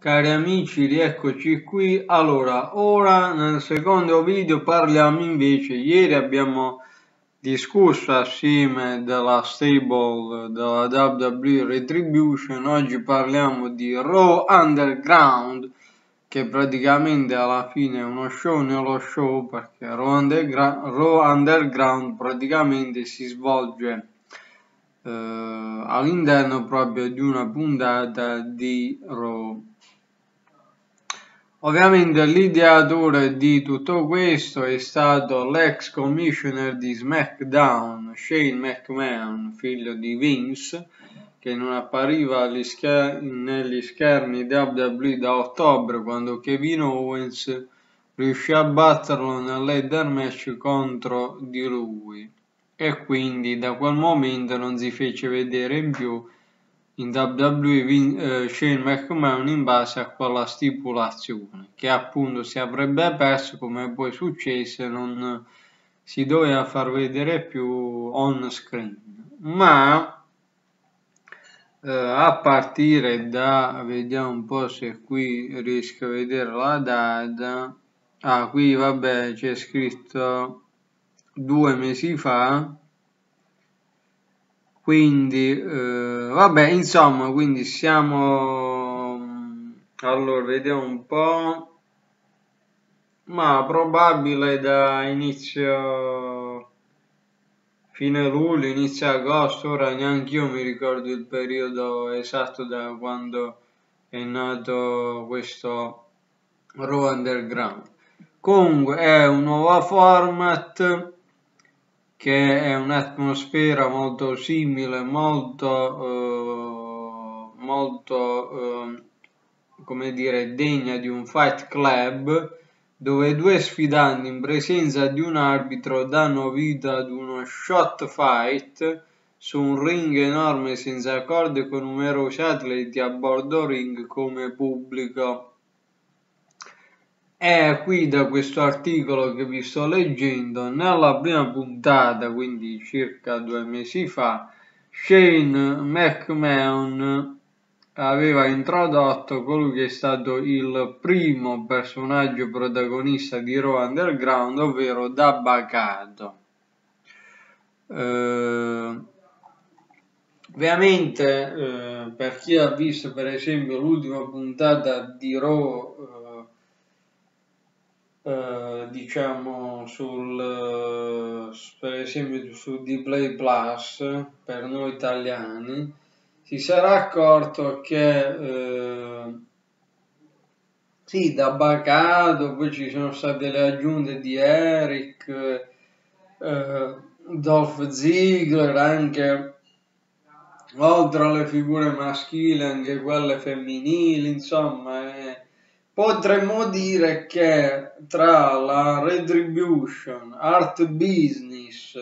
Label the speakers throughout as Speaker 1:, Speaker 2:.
Speaker 1: Cari amici, rieccoci qui. Allora, ora nel secondo video parliamo invece, ieri abbiamo discusso assieme della stable della WWE Retribution, oggi parliamo di Raw Underground, che praticamente alla fine è uno show nello show, perché Raw Underground praticamente si svolge all'interno proprio di una puntata di Raw. Ovviamente l'ideatore di tutto questo è stato l'ex commissioner di SmackDown, Shane McMahon, figlio di Vince, che non appariva negli schermi WWE da ottobre, quando Kevin Owens riuscì a batterlo nel ladder match contro di lui, e quindi da quel momento non si fece vedere in più in WWE Shane McMahon in base a quella stipulazione, che appunto si avrebbe perso, come poi successe, non si doveva far vedere più on screen. Ma a partire da, vediamo un po' se qui riesco a vedere la data. Qui vabbè c'è scritto 2 mesi fa. Quindi, vabbè, insomma, quindi siamo, allora, vediamo un po', ma probabile da inizio, fine luglio, inizio agosto, ora neanche io mi ricordo il periodo esatto da quando è nato questo Raw Underground. Comunque è un nuovo format, che è un'atmosfera molto simile, molto come dire, degna di un Fight Club, dove due sfidanti in presenza di un arbitro danno vita ad uno shot fight su un ring enorme senza corde, con numerosi atleti a bordo ring come pubblico. E qui da questo articolo che vi sto leggendo, nella prima puntata, quindi circa 2 mesi fa, Shane McMahon aveva introdotto colui che è stato il primo personaggio protagonista di Raw Underground, ovvero Dabba-Kato. Ovviamente per chi ha visto per esempio l'ultima puntata di Raw, diciamo per esempio su Dplay Plus per noi italiani, si sarà accorto che sì, da Bacato, poi ci sono state le aggiunte di Eric, Dolph Ziggler, anche oltre alle figure maschili anche quelle femminili, insomma. Potremmo dire che tra la Retribution, Art Business,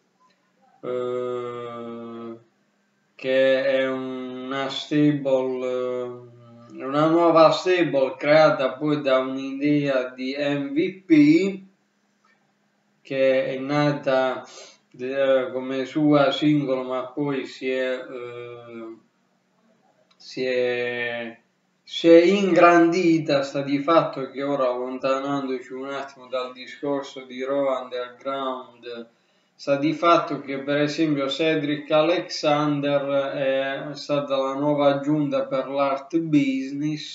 Speaker 1: che è una stable, una nuova stable creata poi da un'idea di MVP, che è nata come sua singolo, ma poi si è ingrandita. Sta di fatto che ora, allontanandoci un attimo dal discorso di Raw Underground, sta di fatto che per esempio Cedric Alexander è stata la nuova aggiunta per l'Art Business.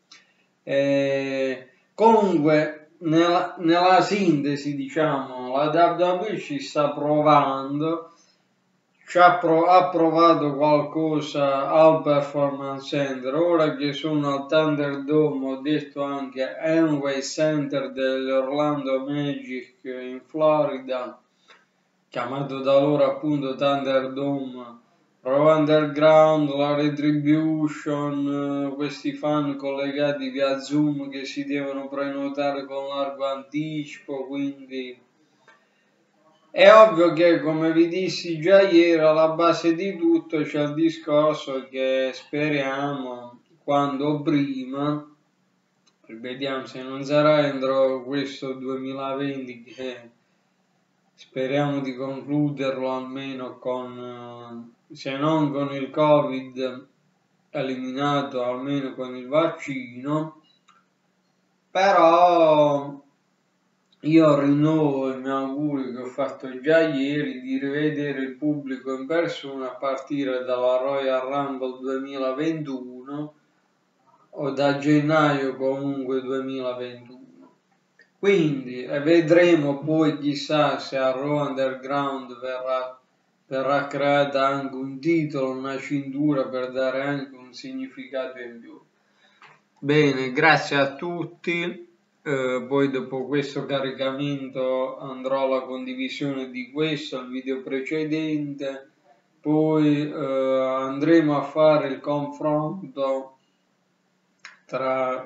Speaker 1: Comunque nella sintesi, diciamo, la WWE ci sta provando, ha provato qualcosa al Performance Center. Ora che sono al Thunderdome, ho detto anche Amway Center dell'Orlando Magic in Florida, chiamato da loro appunto Thunderdome, Raw Underground, la Retribution, questi fan collegati via Zoom che si devono prenotare con largo anticipo, quindi è ovvio che, come vi dissi già ieri, alla base di tutto c'è il discorso che speriamo quando prima, vediamo se non sarà entro questo 2020, che speriamo di concluderlo almeno con, se non con il Covid, eliminato almeno con il vaccino, però io rinnovo i miei auguri che ho fatto già ieri di rivedere il pubblico in persona a partire dalla Royal Rumble 2021 o da gennaio comunque 2021. Quindi vedremo poi, chissà, se a Raw Underground verrà creata anche un titolo, una cintura per dare anche un significato in più. Bene, grazie a tutti. Poi dopo questo caricamento andrò alla condivisione di questo, il video precedente, poi andremo a fare il confronto tra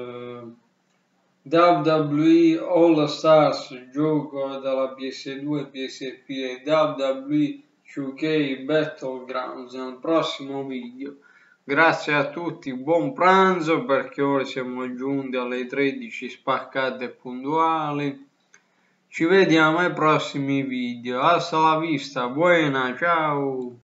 Speaker 1: WWE All Stars, gioco della PS2 e PSP, e WWE 2K Battlegrounds nel prossimo video. Grazie a tutti, buon pranzo perché ora siamo giunti alle 13 spaccate e puntuali. Ci vediamo ai prossimi video. Hasta la vista, buona, ciao!